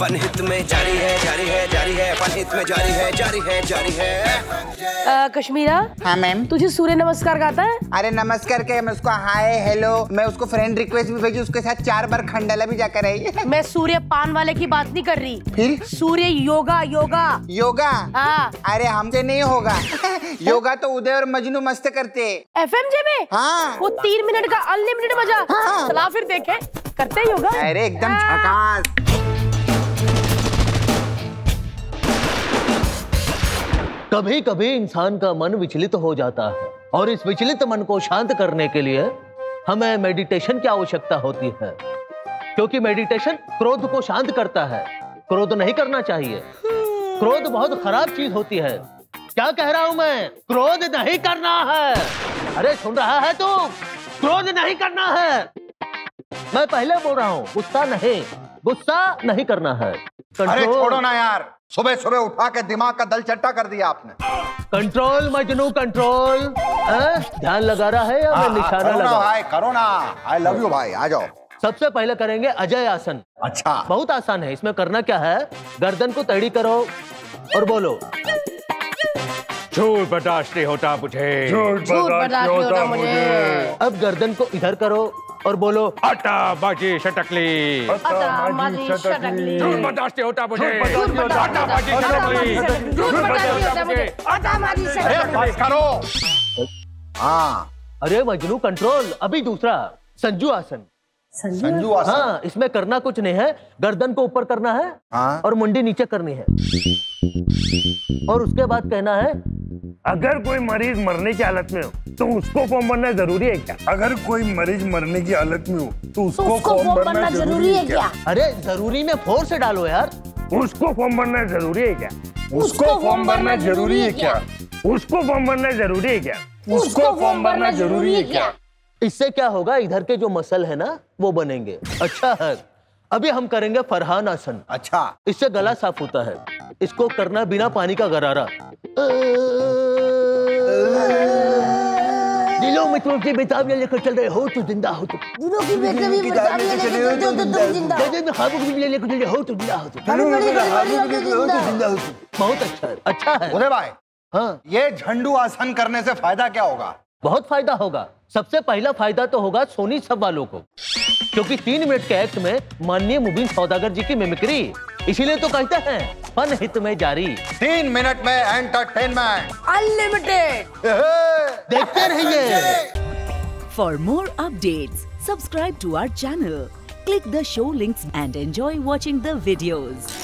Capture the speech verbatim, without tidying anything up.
फनहित में जारी है जारी है जारी है फनहित में जारी है जारी है जारी है। कश्मीरा। हाँ मैम। तुझे सूर्य नमस्कार गाता है? अरे नमस्कार के मैं उसको हाय हेलो, मैं उसको फ्रेंड रिक्वेस्ट भी भेजी, उसके साथ चार बार खंडाला भी जाकर आई। मैं सूर्य पान वाले की बात नहीं कर रही। फिर सूर्य योगा योगा योगा। हाँ। अरे हमसे नहीं होगा। योगा तो उदय और मजनू मस्त करते। एफएमजे में? हाँ। वो तीन मिनट का अनलिमिटेड मजा। हाँ। चला फिर देखे करते हैं योगा। अरे एकदम झकास। कभी कभी इंसान का मन विचलित हो जाता है और इस विचलित मन को शांत करने के लिए हमें मेडिटेशन की आवश्यकता होती है, क्योंकि मेडिटेशन क्रोध को शांत करता है। क्रोध नहीं करना चाहिए, क्रोध बहुत खराब चीज होती है। क्या कह रहा हूं मैं? क्रोध नहीं करना है। अरे सुन रहा है तू? क्रोध नहीं करना है। मैं पहले बोल रहा हूं, गुस्सा नहीं, गुस्सा नहीं करना है। अरे छोड़ो ना यार, सुबह सुबह उठा के दिमाग का दल चट्टा कर दिया आपने। Control Majnu control. ध्यान लगा रहा है या मैं निशाना करो लगा? ना भाई, करो ना। आई लव यू भाई, आ जाओ। सबसे पहले करेंगे अजय आसन। अच्छा। बहुत आसान है। इसमें करना क्या है, गर्दन को टेढ़ी करो और बोलो झूठ बर्दाश्त नहीं होता मुझे, झूठ बर्दाश्त नहीं होता मुझे। अब गर्दन को इधर करो और बोलो आटा बाजी शटकली, आटा बाजी शटकली। झूठ बर्दाश्त नहीं होता मुझे, आटा बाजी शटकली, झूठ बर्दाश्त नहीं होता मुझे, आटा बाजी शटकली। करो। हाँ। अरे मजनू कंट्रोल। अभी दूसरा संजू आसन। संजू आसन। हाँ, इसमें करना कुछ नहीं है, गर्दन को ऊपर करना है। हाँ? और मुंडी नीचे करनी है और उसके बाद कहना है अगर कोई मरीज मरने की हालत में हो तो उसको फॉर्म भरना जरूरी है क्या? अगर कोई मरीज मरने की हालत में हो तो उसको, उसको फॉर्म भरना जरूरी है क्या? अरे जरूरी में फोर से डालो यार। उसको फॉर्म भरना जरूरी है क्या? उसको फॉर्म भरना जरूरी है क्या? उसको फॉर्म भरना जरूरी है क्या? उसको फॉर्म भरना जरूरी है क्या? इससे क्या होगा, इधर के जो मसल है ना वो बनेंगे। अच्छा है। अभी हम करेंगे फरहान आसन। अच्छा। इससे गला साफ होता है। इसको करना बिना पानी का गरारा। दिलों में तुम बेताबियां लेकर चल रहे हो तो जिंदा हो तुम। दिलों की बेताबियां लेकर चल रहे हो तो तुम जिंदा हो। जब ख्वाबों की लेकर चल रहे हो तो जिंदा हो तुम। बहुत अच्छा है। अच्छा है उदय भाई। हाँ। ये झंडू आसन करने से फायदा क्या होगा? बहुत फायदा होगा। सबसे पहला फायदा तो होगा सोनी सब वालों को, क्योंकि तीन मिनट के एक्ट में माननीय मुबीन सौदागर जी की मिमिक्री। इसीलिए तो कहते हैं फनहित में जारी। तीन मिनट में एंटरटेनमेंट अनलिमिटेड। देखते रहिए। For more updates subscribe to our channel, click the show links and enjoy watching the videos.